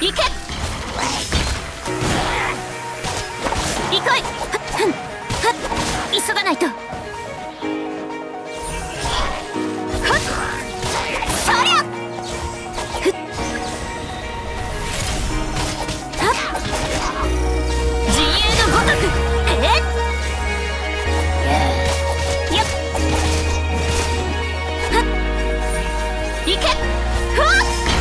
行け。行こい。ふんはっ、急がないと。はっ、そりゃ。ふっ、はっ、陣営のごとく。よっ、はっ、行け。ふわっ、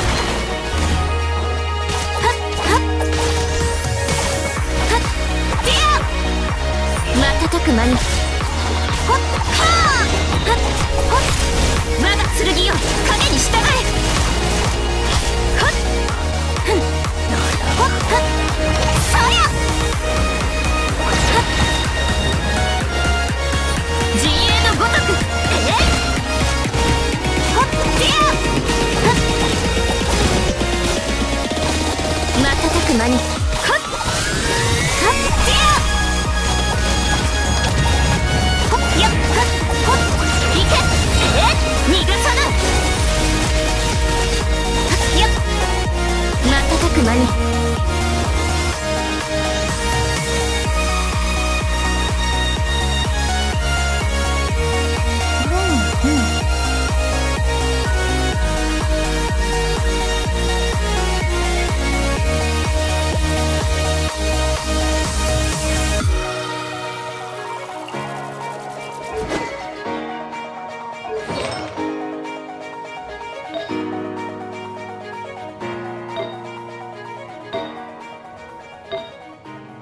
はっはっはっ、ディア瞬く間に。ほっはあ、はっほっ、我が剣よ影に従え。ほっふんほっはっ、そりゃ。はっ、陣営のごとく。ほっディアはっ、瞬く間に。ほっはっディアほっやっはっほっ、いけ。逃がさない。はっやっ瞬く間に。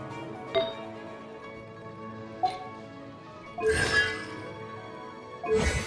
うん